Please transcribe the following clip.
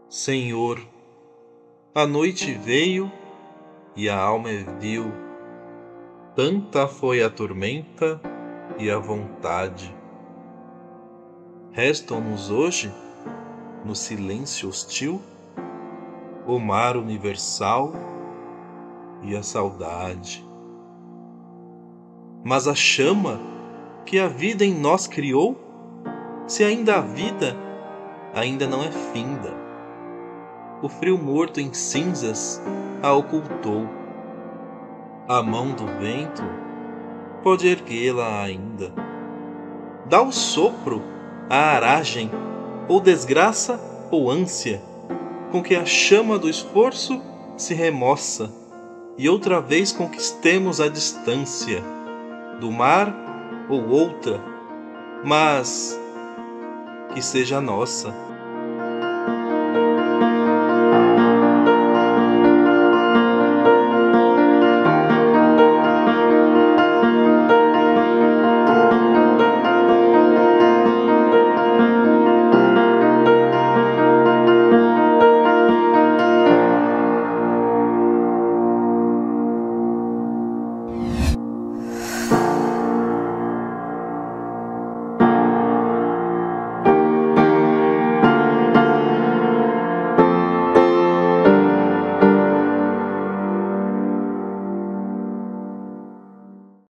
Senhor, a noite veio e a alma é vil, tanta foi a tormenta e a vontade. Restam-nos hoje, no silêncio hostil, o mar universal e a saudade. Mas a chama que a vida em nós criou, se ainda a vida, ainda não é finda. O frio morto em cinzas a ocultou. A mão do vento pode erguê-la ainda. Dá o sopro, a aragem, ou desgraça ou ânsia, com que a chama do esforço se remoça e outra vez conquistemos a distância do mar ou outra, mas que seja nossa.